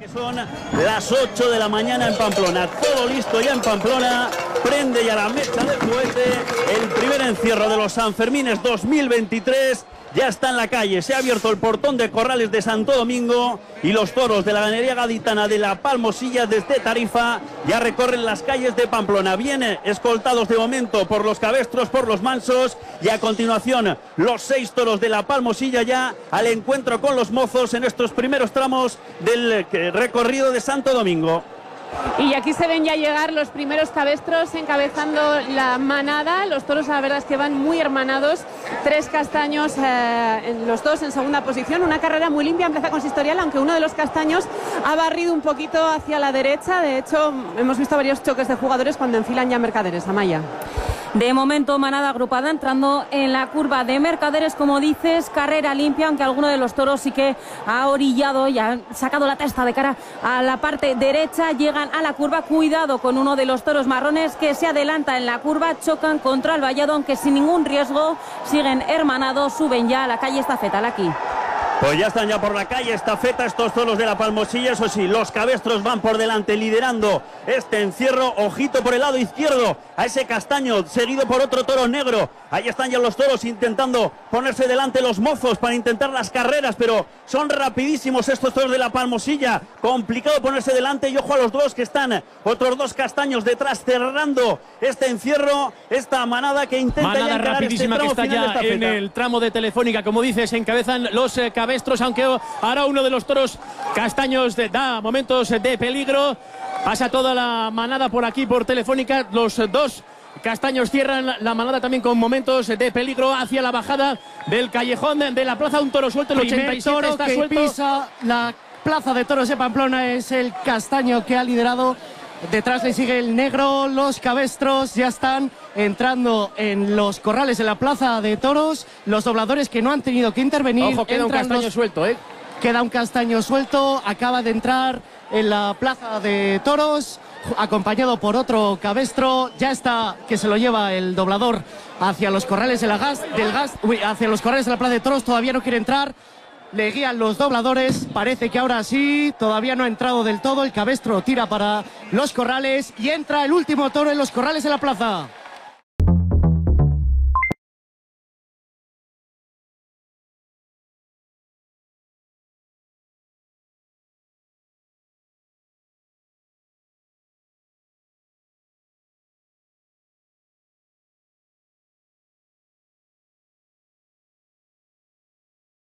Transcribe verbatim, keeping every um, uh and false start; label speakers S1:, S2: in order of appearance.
S1: Son las ocho de la mañana en Pamplona, todo listo ya en Pamplona, prende ya la mecha del cohete, el primer encierro de los Sanfermines dos mil veintitrés, ya está en la calle, se ha abierto el portón de Corrales de Santo Domingo y los toros de la ganadería gaditana de la Palmosilla desde Tarifa ya recorren las calles de Pamplona, vienen escoltados de momento por los cabestros, por los mansos y a continuación los seis toros de la Palmosilla ya al encuentro con los mozos en estos primeros tramos del recorrido de Santo Domingo.
S2: Y aquí se ven ya llegar los primeros cabestros encabezando la manada. Los toros, la verdad es que van muy hermanados. Tres castaños, eh, en los dos en segunda posición. Una carrera muy limpia en plaza consistorial, aunque uno de los castaños ha barrido un poquito hacia la derecha. De hecho, hemos visto varios choques de jugadores cuando enfilan ya Mercaderes. Amaya.
S3: De momento, manada agrupada entrando en la curva de Mercaderes, como dices, carrera limpia, aunque alguno de los toros sí que ha orillado y ha sacado la testa de cara a la parte derecha. Llegan a la curva, cuidado con uno de los toros marrones que se adelanta en la curva, chocan contra el vallado, aunque sin ningún riesgo, siguen hermanados, suben ya a la calle Estafeta, aquí.
S1: Pues ya están ya por la calle Estafeta estos toros de la Palmosilla, eso sí, los cabestros van por delante liderando este encierro, ojito por el lado izquierdo a ese castaño, seguido por otro toro negro, ahí están ya los toros intentando ponerse delante los mozos para intentar las carreras, pero son rapidísimos estos toros de la Palmosilla, complicado ponerse delante y ojo a los dos que están, otros dos castaños detrás cerrando este encierro, esta manada que intenta
S4: manada
S1: ya encarar
S4: rapidísima
S1: este
S4: que está ya en el tramo de Telefónica, como dices, encabezan los eh, cabestros, aunque ahora uno de los toros castaños de, da momentos de peligro, pasa toda la manada por aquí por Telefónica, los dos castaños cierran la manada también con momentos de peligro hacia la bajada del callejón de la plaza, un toro suelto, el
S5: Primer
S4: ochenta y siete
S5: toro
S4: está
S5: que
S4: suelto.
S5: Pisa la plaza de toros de Pamplona es el castaño que ha liderado. Detrás le sigue el negro, los cabestros ya están entrando en los corrales de la plaza de toros, los dobladores que no han tenido que intervenir.
S4: Ojo, queda un castaño
S5: los...
S4: suelto, ¿eh?
S5: Queda un castaño suelto, acaba de entrar en la plaza de toros, acompañado por otro cabestro, ya está que se lo lleva el doblador hacia los corrales de la gas, del gas, uy, hacia los corrales de la plaza de toros, todavía no quiere entrar. Le guían los dobladores, parece que ahora sí, todavía no ha entrado del todo, el cabestro tira para los corrales y entra el último toro en los corrales de la plaza.